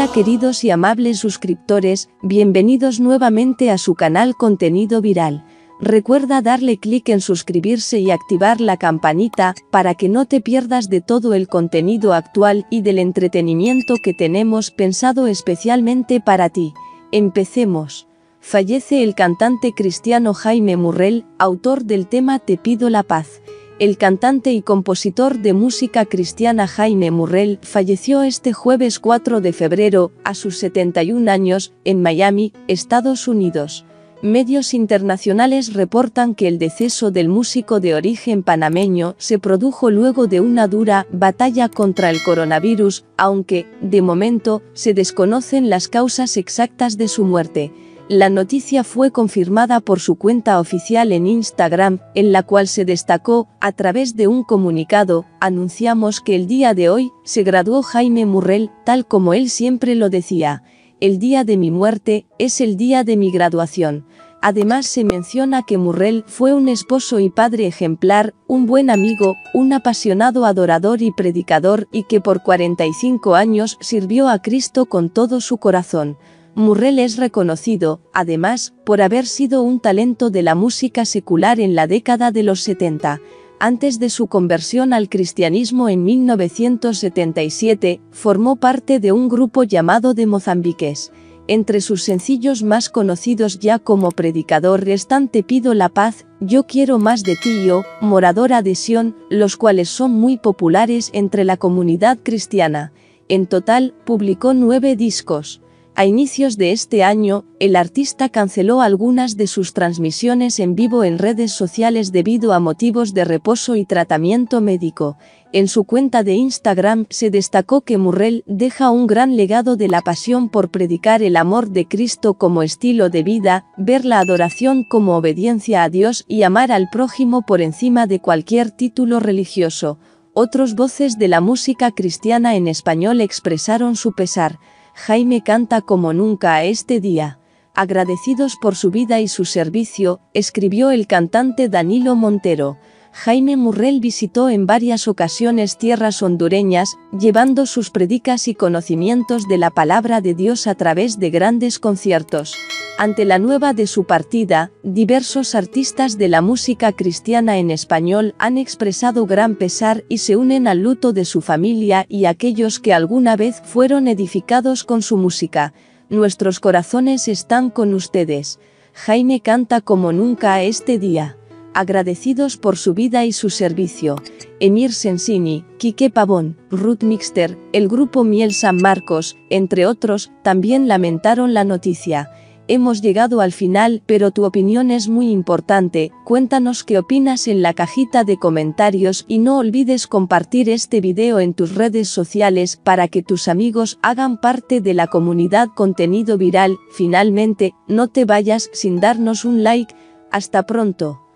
Hola queridos y amables suscriptores, bienvenidos nuevamente a su canal Contenido Viral. Recuerda darle clic en suscribirse y activar la campanita para que no te pierdas de todo el contenido actual y del entretenimiento que tenemos pensado especialmente para ti. Empecemos. Fallece el cantante cristiano Jaime Murrell, autor del tema Te pido la paz. El cantante y compositor de música cristiana Jaime Murrell falleció este jueves 4 de febrero, a sus 71 años, en Miami, Estados Unidos. Medios internacionales reportan que el deceso del músico de origen panameño se produjo luego de una dura batalla contra el coronavirus, aunque, de momento, se desconocen las causas exactas de su muerte. La noticia fue confirmada por su cuenta oficial en Instagram, en la cual se destacó, a través de un comunicado: anunciamos que el día de hoy se graduó Jaime Murrell, tal como él siempre lo decía. El día de mi muerte es el día de mi graduación. Además se menciona que Murrell fue un esposo y padre ejemplar, un buen amigo, un apasionado adorador y predicador, y que por 45 años sirvió a Cristo con todo su corazón. Murrell es reconocido, además, por haber sido un talento de la música secular en la década de los 70. Antes de su conversión al cristianismo en 1977, formó parte de un grupo llamado The Mozambiques. Entre sus sencillos más conocidos ya como predicador están Te pido la paz, Yo quiero más de ti y Oh, Moradora de Sión, los cuales son muy populares entre la comunidad cristiana. En total, publicó 9 discos. A inicios de este año, el artista canceló algunas de sus transmisiones en vivo en redes sociales debido a motivos de reposo y tratamiento médico. En su cuenta de Instagram se destacó que Murrell deja un gran legado de la pasión por predicar el amor de Cristo como estilo de vida, ver la adoración como obediencia a Dios y amar al prójimo por encima de cualquier título religioso. Otras voces de la música cristiana en español expresaron su pesar. Jaime canta como nunca a este día. Agradecidos por su vida y su servicio, escribió el cantante Danilo Montero. Jaime Murrell visitó en varias ocasiones tierras hondureñas, llevando sus predicas y conocimientos de la palabra de Dios a través de grandes conciertos. Ante la nueva de su partida, diversos artistas de la música cristiana en español han expresado gran pesar y se unen al luto de su familia y aquellos que alguna vez fueron edificados con su música. Nuestros corazones están con ustedes. Jaime canta como nunca a este día. Agradecidos por su vida y su servicio. Emir Sensini, Quique Pavón, Ruth Mixter, el grupo Miel San Marcos, entre otros, también lamentaron la noticia. Hemos llegado al final, pero tu opinión es muy importante. Cuéntanos qué opinas en la cajita de comentarios y no olvides compartir este video en tus redes sociales para que tus amigos hagan parte de la comunidad Contenido Viral. Finalmente, no te vayas sin darnos un like. Hasta pronto.